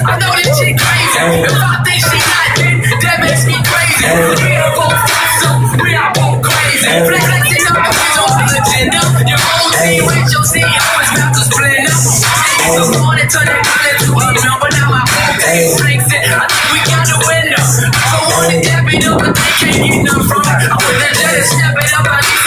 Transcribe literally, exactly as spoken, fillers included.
I know this shit crazy. If I think she not lit, that makes me crazy. We are both so we are both crazy. Flexing up the bitch on the agenda. Your old C with your C E O is about to split up. So morning turn that dollar to a number. Now my whole team breaks it. I think we got the window. I don't wanna dap it up, but they can't get enough from it. I wanna let it step it up. I need